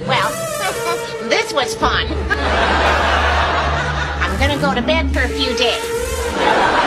Well, this was fun. I'm gonna go to bed for a few days.